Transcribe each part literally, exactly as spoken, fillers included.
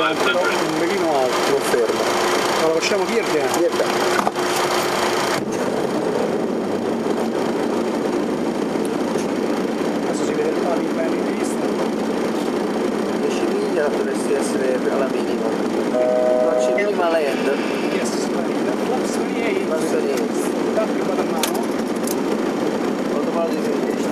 però un pelino alto. Non fermo. Ma lo lasciamo pierde? Pierde. Adesso si vede il palo bene in vista. dieci miglia dovresti essere alla minima. Facci minima land. Yes, sparita. Flaps ventotto. Flaps ventotto. Tappi vado a mano. Automatic navigation.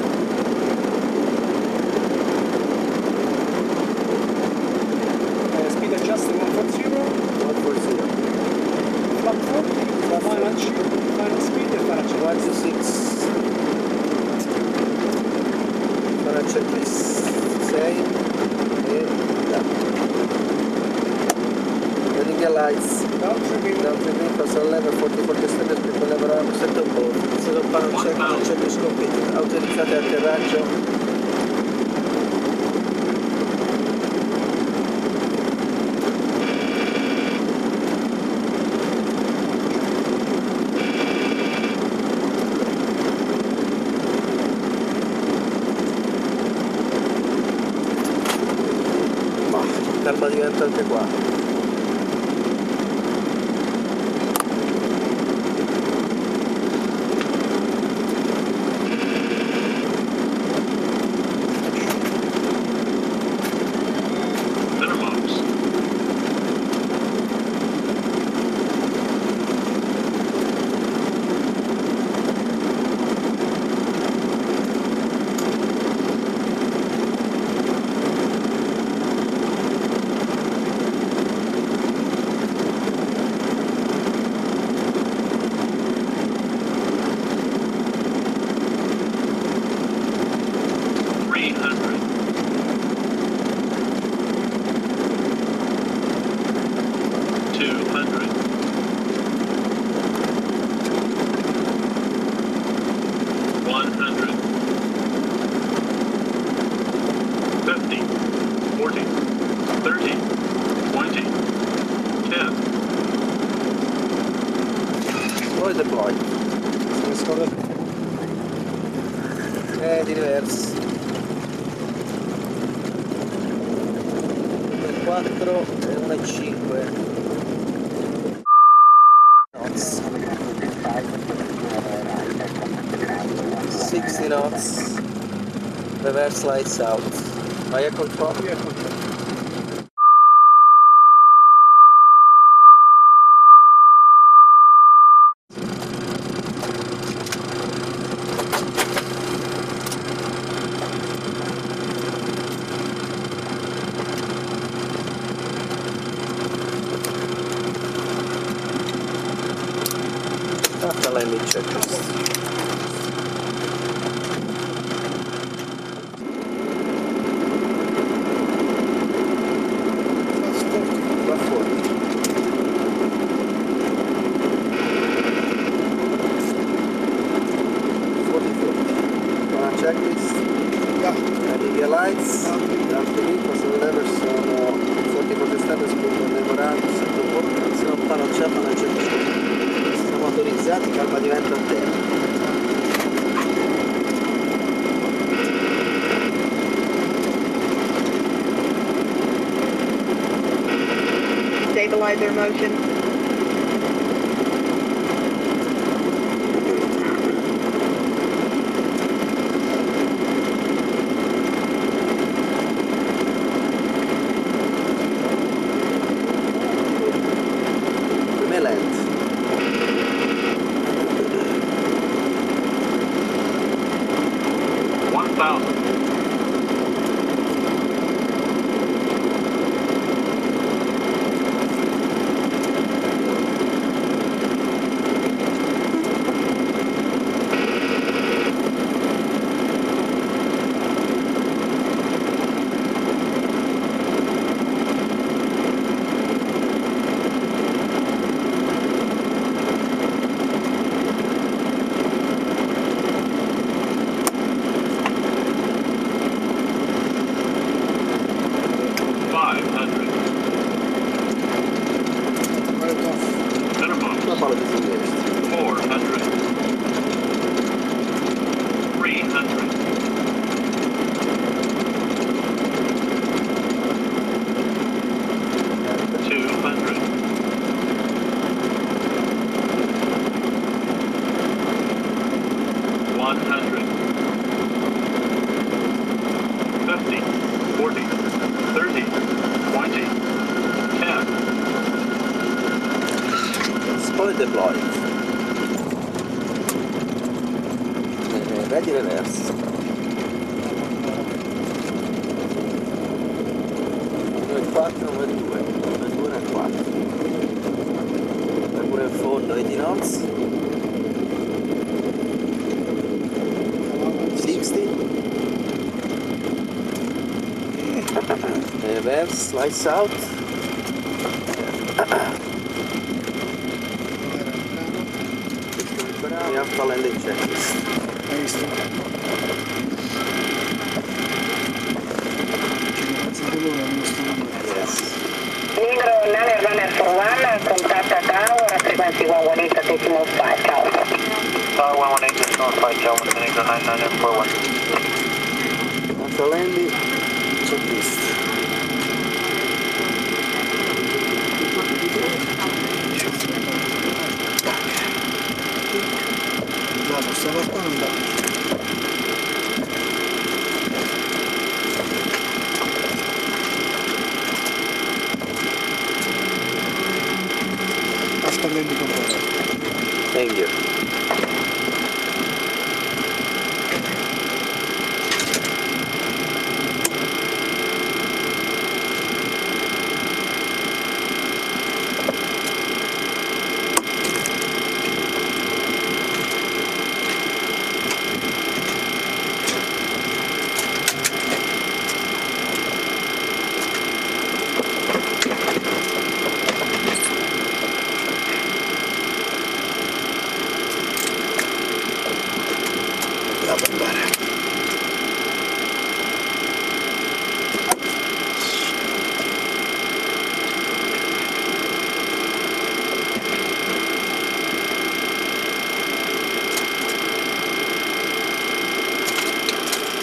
Uh, speed adjust one forty. one forty. Flap forty. Final G. Final speed e fare accelerare. one two six. Fare checklist sei e da. Running the lights. Down trimming. Down trimming, personal level forty forty standard, people level arm set on board. Stato panel check, non c'è più scompito. Autorizzate atterraggio. Calma diventa anche qua. Poi deploy. Se ne scorda. Eh, di reverse. uno e quattro e uno e cinque. Knots. sixty knots. Reverse lights out. Vai a controllo. Via controllo. Fatta la landing checklist. Va fuori. forty forty. Una checklist. Yeah. Landing lights. Altri lì, sono lever sono forty forty standard, speed memorandum, setto bordo, se non fanno c'è, non c'è più. Autorizzati, calma diventa a terra. Stabilizer motion. Land. one thousand. reverse. uno e quattro, uno e due, uno e due, uno e quattro. Pure in fondo, vedi knots. sessanta. Reverse, lights out. Andiamo a fare le checklist. Hai visto? Yes. Negro nine runner for one, contact tower, frequency one one eight decimal five, ciao. Tower one one eight decimal five, ciao, Montenegro nine nine four one. After landing, checklist. No, lo sto guardando. After landing control. Thank you. La bombara.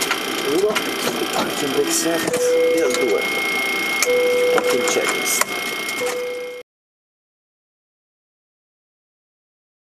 uno, action brake set, e al due. Parking checklist.